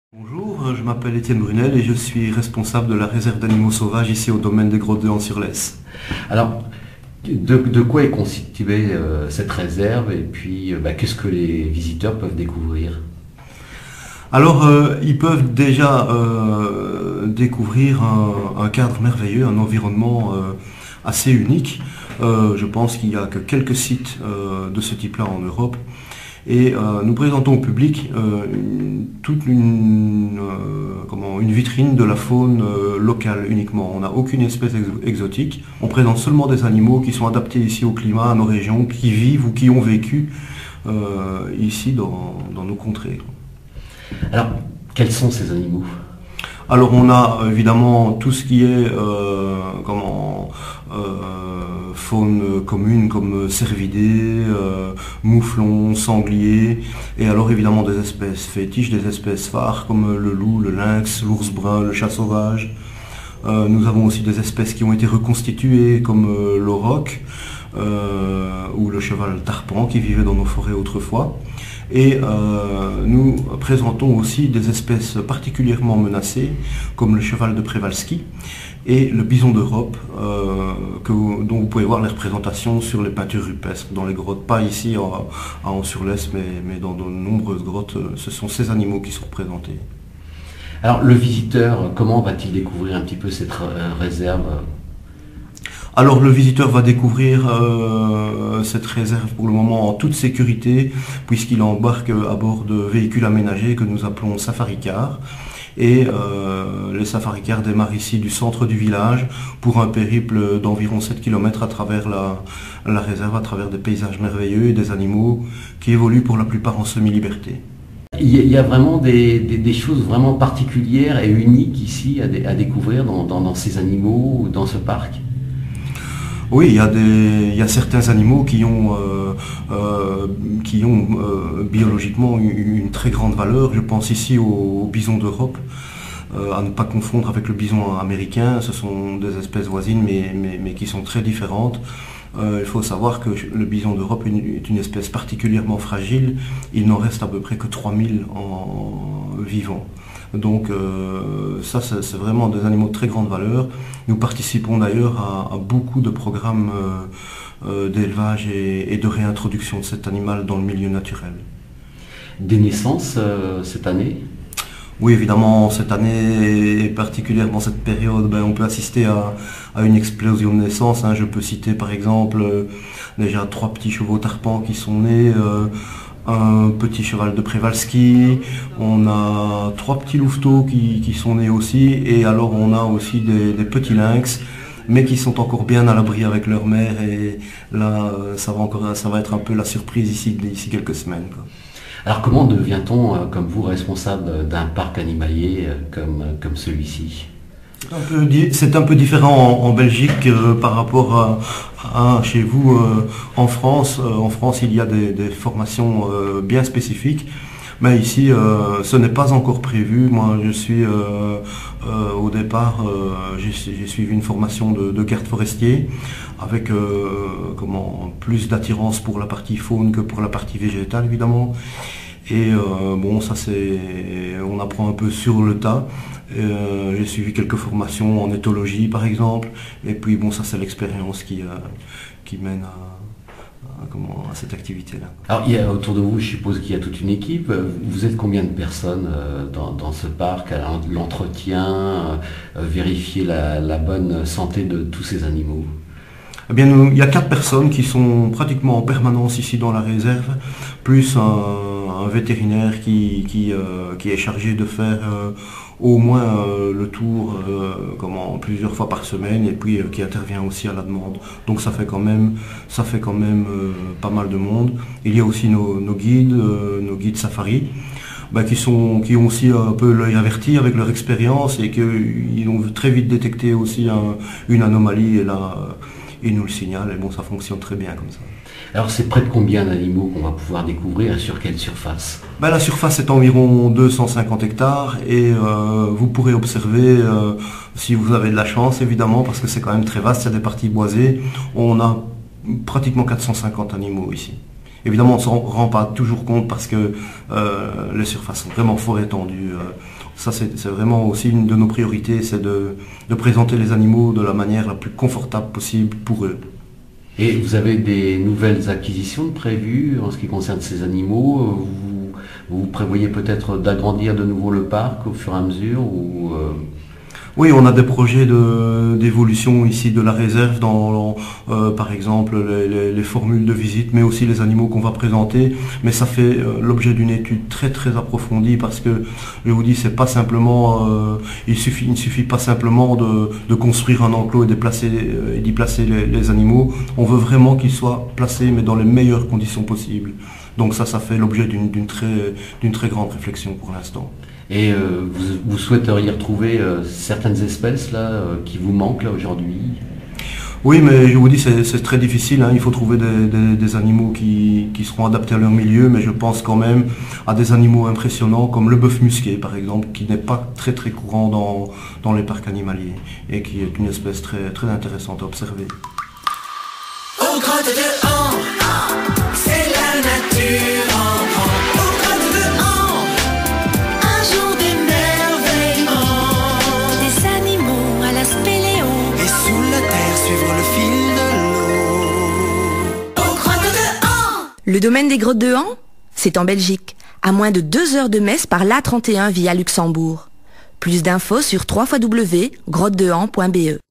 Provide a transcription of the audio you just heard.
Bonjour, je m'appelle Étienne Brunel et je suis responsable de la réserve d'animaux sauvages ici au domaine des Grottes de Hans-sur-Lesse. Alors, de quoi est constituée cette réserve et puis qu'est-ce que les visiteurs peuvent découvrir? Alors, ils peuvent déjà découvrir un cadre merveilleux, un environnement assez unique. Je pense qu'il n'y a que quelques sites de ce type-là en Europe. Et nous présentons au public toute une vitrine de la faune locale uniquement. On n'a aucune espèce exotique. On présente seulement des animaux qui sont adaptés ici au climat, à nos régions, qui vivent ou qui ont vécu ici dans nos contrées. Alors, quels sont ces animaux? Alors on a évidemment tout ce qui est faune commune comme cervidés, mouflons, sangliers, et alors évidemment des espèces fétiches, des espèces phares comme le loup, le lynx, l'ours brun, le chat sauvage. Nous avons aussi des espèces qui ont été reconstituées comme l'auroch ou le cheval tarpan qui vivait dans nos forêts autrefois. Et nous présentons aussi des espèces particulièrement menacées, comme le cheval de Przewalski et le bison d'Europe, dont vous pouvez voir les représentations sur les peintures rupestres dans les grottes, pas ici à Hans-sur-Lesse, mais dans de nombreuses grottes. Ce sont ces animaux qui sont représentés. Alors, le visiteur, comment va-t-il découvrir un petit peu cette réserve? Alors le visiteur va découvrir cette réserve pour le moment en toute sécurité puisqu'il embarque à bord de véhicules aménagés que nous appelons safari-cars. Et les safari-cars démarrent ici du centre du village pour un périple d'environ 7 km à travers la réserve, à travers des paysages merveilleux et des animaux qui évoluent pour la plupart en semi-liberté. Il y a vraiment des choses vraiment particulières et uniques ici à découvrir dans ces animaux ou dans ce parc? Oui, il y a certains animaux qui ont biologiquement une très grande valeur. Je pense ici au bison d'Europe, à ne pas confondre avec le bison américain. Ce sont des espèces voisines mais qui sont très différentes. Il faut savoir que le bison d'Europe est une espèce particulièrement fragile. Il n'en reste à peu près que 3000 en vivants. Donc ça c'est vraiment des animaux de très grande valeur. Nous participons d'ailleurs à beaucoup de programmes d'élevage et de réintroduction de cet animal dans le milieu naturel. Des naissances cette année? Oui, évidemment, cette année et particulièrement cette période, on peut assister à une explosion de naissances. Je peux citer par exemple déjà 3 petits chevaux tarpans qui sont nés, un petit cheval de Przewalski, on a 3 petits louveteaux qui sont nés aussi, et alors on a aussi des petits lynx, mais qui sont encore bien à l'abri avec leur mère, et là ça va être un peu la surprise d'ici quelques semaines, quoi. Alors comment devient-on, comme vous, responsable d'un parc animalier comme celui-ci? C'est un peu différent en Belgique par rapport à chez vous en France. En France, il y a des formations bien spécifiques, mais ici, ce n'est pas encore prévu. Moi, je suis au départ, j'ai suivi une formation de garde forestier avec plus d'attirance pour la partie faune que pour la partie végétale, évidemment. Et on apprend un peu sur le tas. J'ai suivi quelques formations en éthologie par exemple, et puis ça c'est l'expérience qui mène à cette activité-là. Alors autour de vous, je suppose qu'il y a toute une équipe. Vous êtes combien de personnes dans ce parc, à l'entretien, vérifier la bonne santé de tous ces animaux? Eh bien, il y a 4 personnes qui sont pratiquement en permanence ici dans la réserve, plus un vétérinaire qui est chargé de faire au moins le tour plusieurs fois par semaine, et puis qui intervient aussi à la demande. Donc ça fait quand même pas mal de monde. Il y a aussi nos guides safari, qui ont aussi un peu l'œil averti avec leur expérience, et qu'ils ont très vite détecté aussi une anomalie, et là ils nous le signalent, et ça fonctionne très bien comme ça. Alors c'est près de combien d'animaux qu'on va pouvoir découvrir, et sur quelle surface? La surface est environ 250 hectares, et vous pourrez observer, si vous avez de la chance évidemment, parce que c'est quand même très vaste, il y a des parties boisées, on a pratiquement 450 animaux ici. Évidemment, on ne s'en rend pas toujours compte parce que les surfaces sont vraiment fort étendues. Ça, c'est vraiment aussi une de nos priorités, c'est de présenter les animaux de la manière la plus confortable possible pour eux. Et vous avez des nouvelles acquisitions prévues en ce qui concerne ces animaux? Vous prévoyez peut-être d'agrandir de nouveau le parc au fur et à mesure ou Oui, on a des projets d'évolution ici de la réserve dans, par exemple, les formules de visite, mais aussi les animaux qu'on va présenter. Mais ça fait l'objet d'une étude très très approfondie parce que, je vous dis, c'est pas simplement, il ne suffit pas simplement de construire un enclos et d'y placer les animaux. On veut vraiment qu'ils soient placés, mais dans les meilleures conditions possibles. Donc ça fait l'objet d'une très grande réflexion pour l'instant. Et vous souhaiteriez retrouver certaines espèces là qui vous manquent là aujourd'hui? Oui, mais je vous dis, c'est très difficile, hein. Il faut trouver des animaux qui seront adaptés à leur milieu, mais je pense quand même à des animaux impressionnants comme le bœuf musqué, par exemple, qui n'est pas très très courant dans les parcs animaliers et qui est une espèce très, très intéressante à observer. Aux grottes de Han, c'est la nature en grand. Aux grottes de Han, un jour d'émerveillement. Des animaux à l'aspect léon. Et sous la terre suivre le fil de l'eau. Aux grottes de Han. Le domaine des grottes de Han, c'est en Belgique, à moins de 2 heures de Metz par l'A31 via Luxembourg. Plus d'infos sur www.grottedehan.be.